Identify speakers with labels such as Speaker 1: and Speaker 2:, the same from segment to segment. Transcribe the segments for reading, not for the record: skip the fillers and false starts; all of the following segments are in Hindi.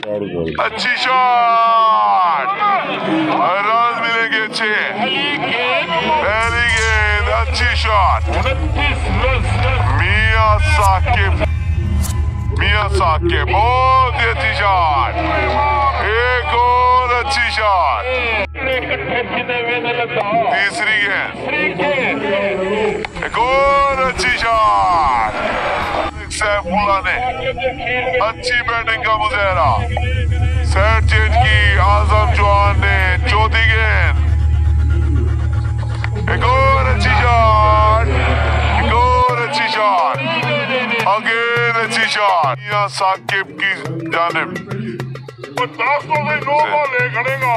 Speaker 1: अच्छी शॉट, रन मिलेंगे 6। पहली गेंद, अच्छी शॉट। मियां साकिब बहुत ही अच्छी शॉट, एक और अच्छी शॉट। तीसरी गेंद, एक और अच्छी शॉट। सैफुल्ला ने अच्छी बैटिंग का मुजाहरा, सेट चेंज की आजम जवान ने। चौथी गेंद, एक और अच्छी शॉट, एक और अच्छी शॉट, अगेन अच्छी शॉट। मियां साकिब की जानिब 50 को भी 9 बॉल खड़ेगा।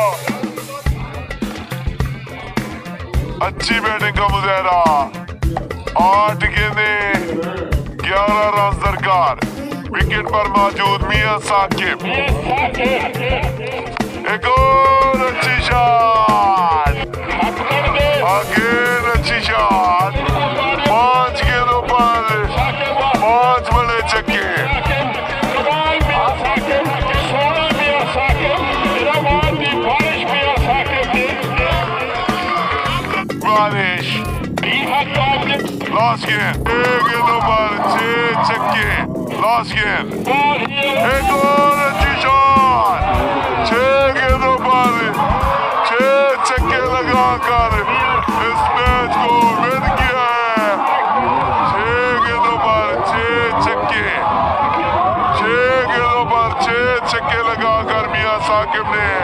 Speaker 1: अच्छी बैटिंग का मुजाहरा, 8 गेंदें 11 रन दरकार। विकेट पर मौजूद मियां साकिब, एक और अच्छी शॉट, अगेन अच्छी शॉट। 5 गेंदों पर 5 बड़े छक्के। बारिश, लास्ट गेंद, 6 गेंदों पर 6 छक्के। लास्ट गेंद, एक और अच्छी शॉट। 6 गेंदों पर 6 छक्के लगाकर इस मैच को विन किया है। 6 गेंदों पर 6 छक्के, 6 गेंदों पर 6 छक्के लगाकर मियां साकिब ने